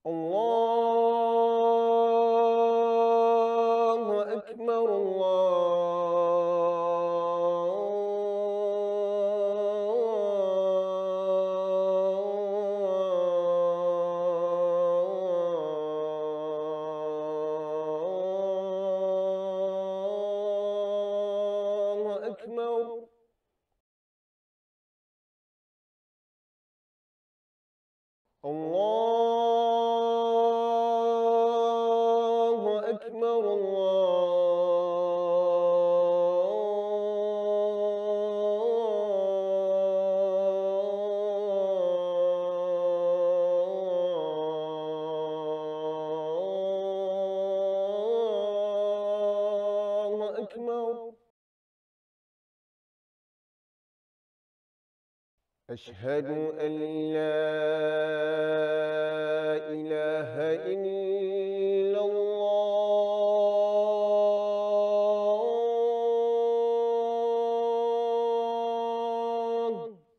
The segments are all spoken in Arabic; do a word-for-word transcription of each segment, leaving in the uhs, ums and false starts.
الله أكبر. الله أكبر. الله أكبر. الله أكبر. أشهد أن لا إله إلا الله.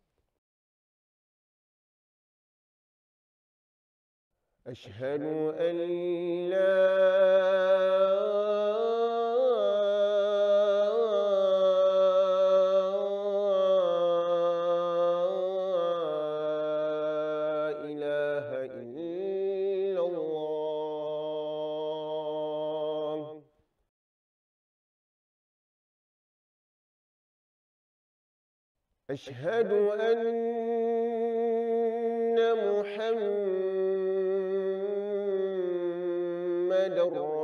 أشهد أن لا إله إلا الله. أشهد أن محمد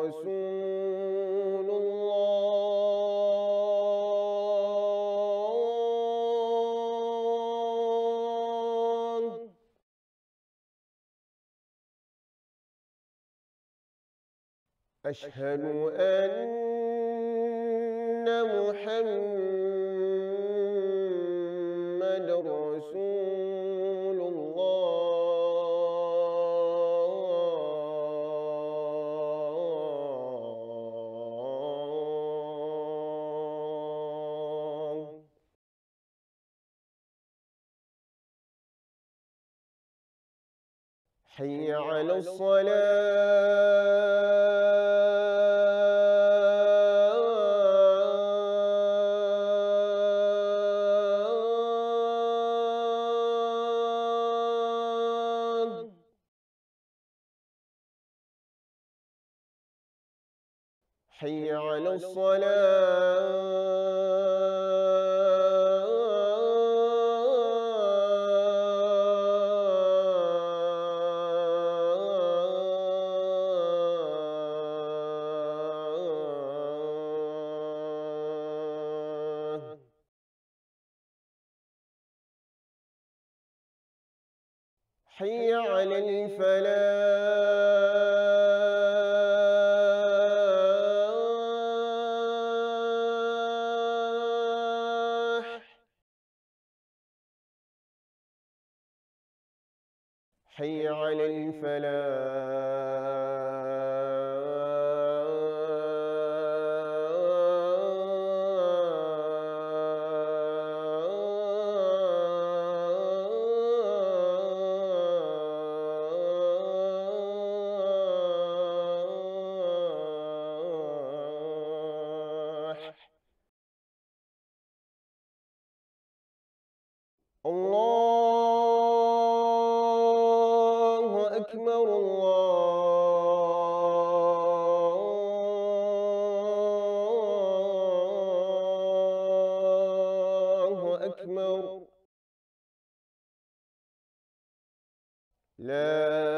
رسول الله. أشهد أن محمد رسول الله. حي على الصلاة. حي على الصلاة. حي على الفلاح. حي على الفلاح. الله أكبر. الله أكبر. لا